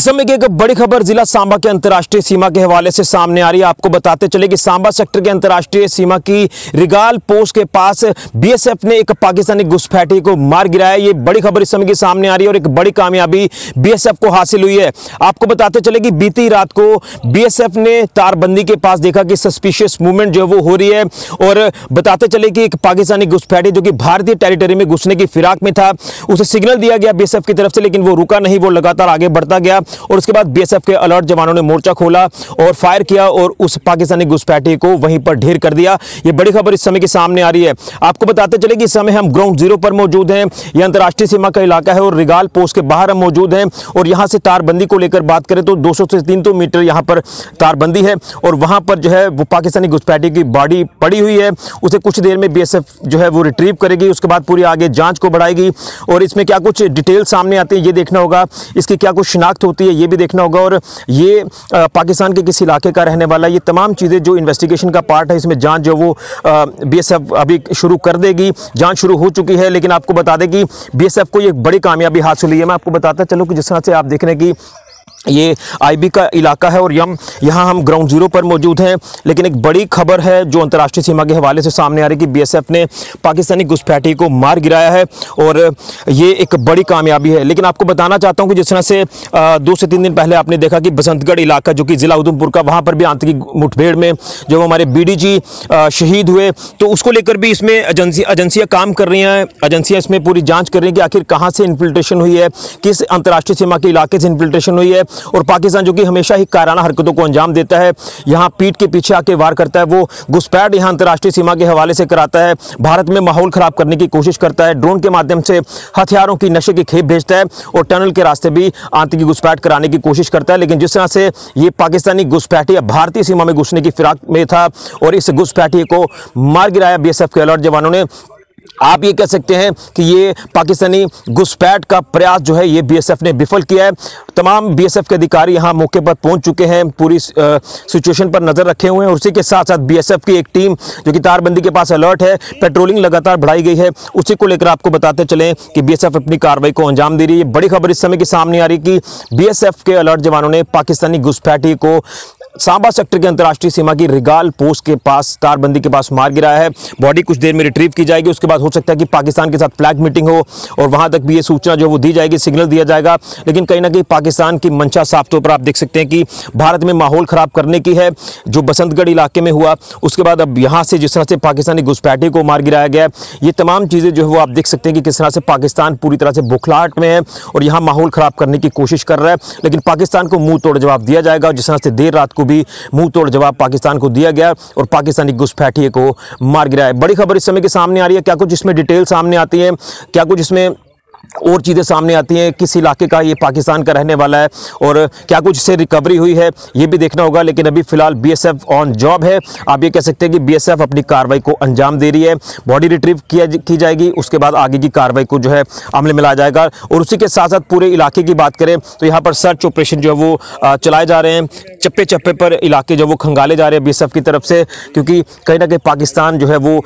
समय की एक बड़ी खबर जिला सांबा के अंतर्राष्ट्रीय सीमा के हवाले से सामने आ रही है। आपको बताते चले कि सांबा सेक्टर के अंतर्राष्ट्रीय सीमा की रिगाल पोस्ट के पास बीएसएफ ने एक पाकिस्तानी घुसपैठी को मार गिराया। ये बड़ी खबर इस समय की सामने आ रही है और एक बड़ी कामयाबी बीएसएफ को हासिल हुई है। आपको बताते चले कि बीती रात को बीएसएफ ने तारबंदी के पास देखा कि सस्पिशियस मूवमेंट जो है वो हो रही है और बताते चले कि एक पाकिस्तानी घुसपैठी जो कि भारतीय टेरिटरी में घुसने की फिराक में था, उसे सिग्नल दिया गया बीएसएफ की तरफ से, लेकिन वो रुका नहीं, वो लगातार आगे बढ़ता गया और उसके बाद बीएसएफ के अलर्ट जवानों ने मोर्चा खोला और फायर किया और उस पाकिस्तानी घुसपैठी को वहीं पर ढेर कर दिया। ये बड़ी खबर इस समय की सामने आ रही है। आपको बताते चले कि इस समय हम ग्राउंड जीरो पर मौजूद हैं। यह अंतर्राष्ट्रीय सीमा का इलाका है और रिगाल पोस्ट के बाहर हम मौजूद हैं और यहां से तारबंदी को लेकर बात करें तो 200 से 300 मीटर यहां पर तारबंदी है और वहां पर जो है वो पाकिस्तानी घुसपैठी की बॉडी पड़ी हुई है। उसे कुछ देर में बीएसएफ जो है वो रिट्रीव करेगी, उसके बाद पूरी आगे जांच को बढ़ाएगी और इसमें क्या कुछ डिटेल सामने आती है ये देखना होगा, इसकी क्या कुछ शिनाख्त होती है ये भी देखना होगा और ये पाकिस्तान के किस इलाके का रहने वाला, ये तमाम चीज़ें जो इन्वेस्टिगेशन का पार्ट है, इसमें जांच जो वो बीएसएफ अभी शुरू कर देगी। जांच शुरू हो चुकी है, लेकिन आपको बता दें कि बीएसएफ को ये बड़ी कामयाबी हासिल हुई है। मैं आपको बताता चलूँ कि जिस तरह से आप देख रहे हैं कि ये आईबी का इलाका है और यहाँ हम ग्राउंड जीरो पर मौजूद हैं, लेकिन एक बड़ी खबर है जो अंतर्राष्ट्रीय सीमा के हवाले से सामने आ रही है कि बीएसएफ ने पाकिस्तानी घुसपैठी को मार गिराया है और ये एक बड़ी कामयाबी है। लेकिन आपको बताना चाहता हूँ कि जिस तरह से 2 से 3 दिन पहले आपने देखा कि बसंतगढ़ इलाका जो कि जिला उधमपुर का, वहाँ पर भी आतंकी मुठभेड़ में जो हमारे बीडीजी शहीद हुए, तो उसको लेकर भी इसमें एजेंसियाँ काम कर रही हैं। एजेंसियाँ इसमें पूरी जाँच कर रही हैं कि आखिर कहाँ से इन्फिल्ट्रेशन हुई है, किस अंतर्राष्ट्रीय सीमा के इलाके से इन्फिल्ट्रेशन हुई है और पाकिस्तान जो कि हमेशा ही कायराना हरकतों को अंजाम देता है, यहाँ पीठ के पीछे आके वार करता है, वो घुसपैठ यहाँ अंतर्राष्ट्रीय सीमा के हवाले से कराता है, भारत में माहौल खराब करने की कोशिश करता है, ड्रोन के माध्यम से हथियारों की नशे की खेप भेजता है और टनल के रास्ते भी आतंकी घुसपैठ कराने की कोशिश करता है। लेकिन जिस तरह से ये पाकिस्तानी घुसपैठी भारतीय सीमा में घुसने की फिराक में था और इस घुसपैठी को मार गिराया बीएसएफ के अलर्ट जवानों ने, आप ये कह सकते हैं कि ये पाकिस्तानी घुसपैठ का प्रयास जो है ये बीएसएफ ने विफल किया है। तमाम बीएसएफ के अधिकारी यहाँ मौके पर पहुंच चुके हैं, पूरी सिचुएशन पर नज़र रखे हुए हैं और उसी के साथ साथ बीएसएफ की एक टीम जो कि तारबंदी के पास अलर्ट है, पेट्रोलिंग लगातार बढ़ाई गई है। उसी को लेकर आपको बताते चलें कि बीएसएफ अपनी कार्रवाई को अंजाम दे रही है। बड़ी खबर इस समय की सामने आ रही है कि बीएसएफ के अलर्ट जवानों ने पाकिस्तानी घुसपैठी को सांबा सेक्टर के अंतर्राष्ट्रीय सीमा की रिगाल पोस्ट के पास तारबंदी के पास मार गिराया है। बॉडी कुछ देर में रिट्रीव की जाएगी, उसके बाद हो सकता है कि पाकिस्तान के साथ फ्लैग मीटिंग हो और वहां तक भी ये सूचना जो वो दी जाएगी, सिग्नल दिया जाएगा। लेकिन कहीं ना कहीं पाकिस्तान की मंशा साफ तौर पर आप देख सकते हैं कि भारत में माहौल खराब करने की है। जो बसंतगढ़ इलाके में हुआ उसके बाद अब यहाँ से जिस तरह से पाकिस्तानी घुसपैठी को मार गिराया गया, ये तमाम चीज़ें जो है वो आप देख सकते हैं कि किस तरह से पाकिस्तान पूरी तरह से बौखलाहट में है और यहाँ माहौल खराब करने की कोशिश कर रहा है। लेकिन पाकिस्तान को मुंह तोड़ जवाब दिया जाएगा। जिस तरह से देर रात को भी मुंह तोड़ जवाब पाकिस्तान को दिया गया और पाकिस्तानी घुसपैठी को मार गिराया। बड़ी खबर इस समय के सामने आ रही है। क्या कुछ इसमें डिटेल सामने आती है, क्या कुछ इसमें और चीज़ें सामने आती हैं, किस इलाके का ये पाकिस्तान का रहने वाला है और क्या कुछ इससे रिकवरी हुई है ये भी देखना होगा। लेकिन अभी फिलहाल बीएसएफ ऑन जॉब है। आप ये कह सकते हैं कि बीएसएफ अपनी कार्रवाई को अंजाम दे रही है। बॉडी रिट्रीव की जाएगी, उसके बाद आगे की कार्रवाई को जो है अमल में लाया जाएगा। और उसी के साथ साथ पूरे इलाके की बात करें तो यहाँ पर सर्च ऑपरेशन जो है वो चलाए जा रहे हैं। चप्पे चप्पे पर इलाके जो वो खंगाले जा रहे हैं बीएसएफ की तरफ से, क्योंकि कहीं ना कहीं पाकिस्तान जो है वो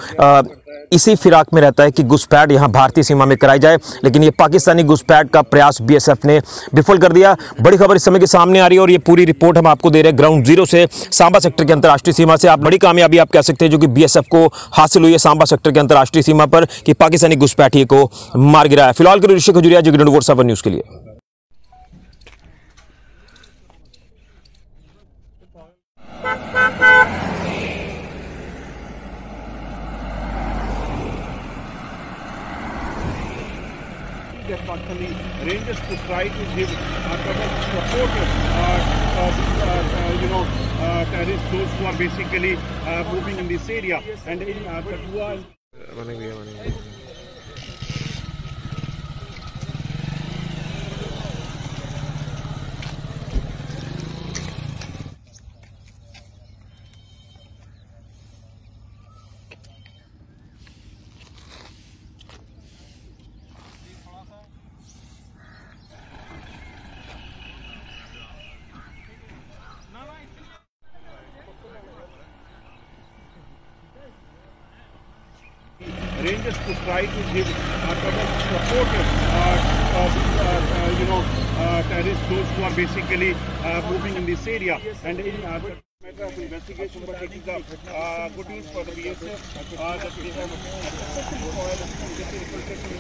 इसी फिराक में रहता है कि घुसपैठ यहाँ भारतीय सीमा में कराई जाए। लेकिन ये पाकिस्तानी घुसपैठ का प्रयास बीएसएफ ने विफल कर दिया। बड़ी खबर इस समय के सामने आ रही है और ये पूरी रिपोर्ट हम आपको दे रहे हैं ग्राउंड जीरो से, सांबा सेक्टर के अंतर्राष्ट्रीय सीमा से। आप बड़ी कामयाबी आप कह सकते हैं जो कि बीएसएफ को हासिल हुई है सांबा सेक्टर के अंतर्राष्ट्रीय सीमा पर कि पाकिस्तानी घुसपैठी को मार गिराया। फिलहाल के ऋषि खजुरिया जो 24/7 न्यूज़ के लिए। That Pakistani Rangers to try to give cover support terrorists, those who are basically moving in this area and in Kathua. Rangers to try to give cover support terrorists, those who are basically moving in this area. And in the matter of investigation, but it is a good news for the BSF that they have successfully foiled this infiltration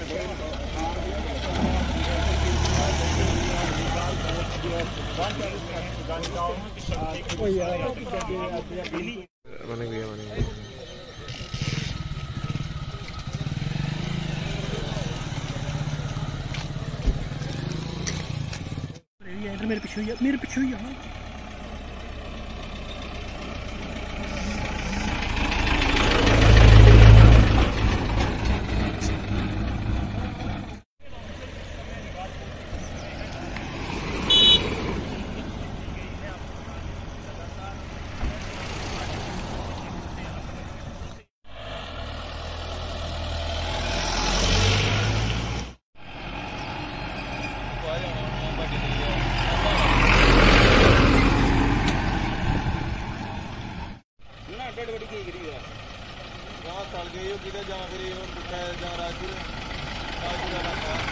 मेरे पीछे हुई है चल गई जा फिर राजपुर